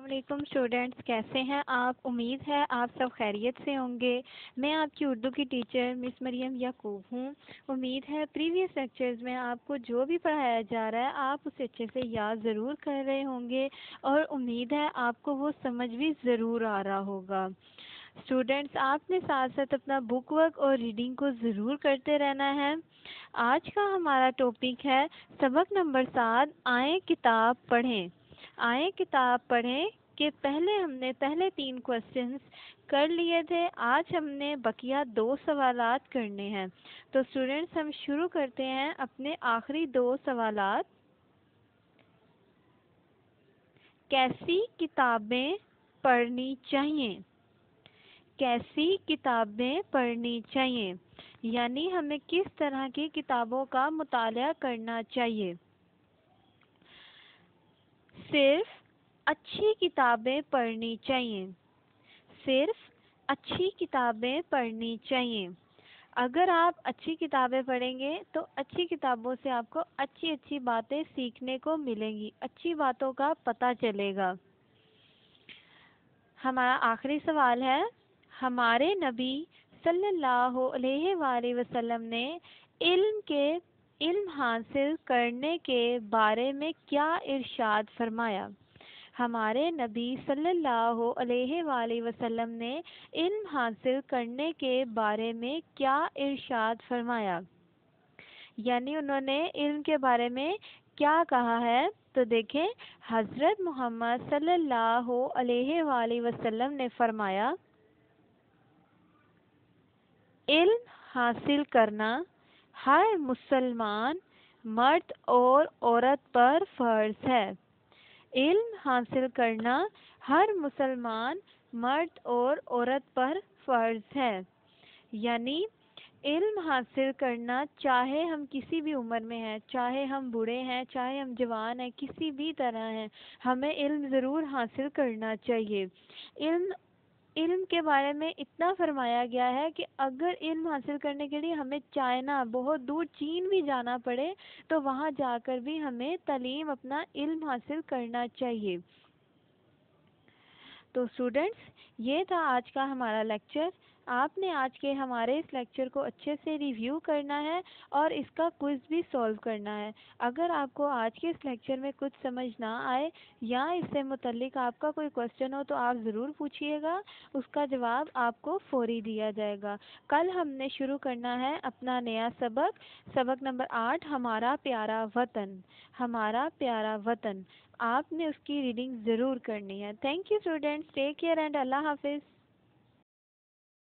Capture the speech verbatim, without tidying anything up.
علیکم اسٹوڈینٹس، کیسے ہیں آپ؟ امید ہے آپ سب خیریت سے ہوں گے۔ میں آپ کی اردو کی ٹیچر مس مریم یعقوب ہوں۔ امید ہے پریویس لیکچرز میں آپ کو جو بھی پڑھایا جا رہا ہے آپ اسے اچھے سے یاد ضرور کر رہے ہوں گے، اور امید ہے آپ کو وہ سمجھ بھی ضرور آ رہا ہوگا۔ اسٹوڈینٹس، آپ نے ساتھ ساتھ اپنا بک ورک اور ریڈنگ کو ضرور کرتے رہنا ہے۔ آج کا ہمارا ٹاپک ہے سبق نمبر سات، آئیں کتاب پڑھیں۔ آئیں کتاب پڑھیں کہ پہلے ہم نے پہلے تین کوسچنز کر لیے تھے، آج ہم نے بقیہ دو سوالات کرنے ہیں۔ تو اسٹوڈینٹس، ہم شروع کرتے ہیں اپنے آخری دو سوالات۔ کیسی کتابیں پڑھنی چاہیے؟ کیسی کتابیں پڑھنی چاہیے یعنی ہمیں کس طرح کی کتابوں کا مطالعہ کرنا چاہیے؟ صرف اچھی کتابیں پڑھنی چاہیے۔ صرف اچھی کتابیں پڑھنی چاہیے۔ اگر آپ اچھی کتابیں پڑھیں گے تو اچھی کتابوں سے آپ کو اچھی اچھی باتیں سیکھنے کو ملیں گی، اچھی باتوں کا پتہ چلے گا۔ ہمارا آخری سوال ہے، ہمارے نبی صلی اللہ علیہ وآلہ وسلم نے علم کے علم حاصل کرنے کے بارے میں کیا ارشاد فرمایا؟ ہمارے نبی صلی اللہ علیہ وآلہ وسلم نے علم حاصل کرنے کے بارے میں کیا ارشاد فرمایا؟ یعنی انہوں نے علم کے بارے میں کیا کہا ہے؟ تو دیکھیں، حضرت محمد صلی اللہ علیہ وآلہ وسلم نے فرمایا، علم حاصل کرنا ہر مسلمان مرد اور عورت پر فرض ہے۔ علم حاصل کرنا ہر مسلمان مرد اور عورت پر فرض ہے۔ یعنی علم حاصل کرنا، چاہے ہم کسی بھی عمر میں ہیں، چاہے ہم بوڑھے ہیں، چاہے ہم جوان ہیں، کسی بھی طرح ہیں، ہمیں علم ضرور حاصل کرنا چاہیے۔ علم علم کے بارے میں اتنا فرمایا گیا ہے کہ اگر علم حاصل کرنے کے لیے ہمیں چائنا، بہت دور چین بھی جانا پڑے تو وہاں جا کر بھی ہمیں تعلیم، اپنا علم حاصل کرنا چاہیے۔ تو اسٹوڈینٹس، یہ تھا آج کا ہمارا لیکچر۔ آپ نے آج کے ہمارے اس لیکچر کو اچھے سے ریویو کرنا ہے اور اس کا کوئز بھی سولو کرنا ہے۔ اگر آپ کو آج کے اس لیکچر میں کچھ سمجھ نہ آئے یا اس سے متعلق آپ کا کوئی کوسچن ہو تو آپ ضرور پوچھیے گا، اس کا جواب آپ کو فوری دیا جائے گا۔ کل ہم نے شروع کرنا ہے اپنا نیا سبق، سبق نمبر آٹھ، ہمارا پیارا وطن۔ ہمارا پیارا وطن، آپ نے اس کی ریڈنگ ضرور کرنی ہے۔ Thank you students, take care and اللہ حافظ۔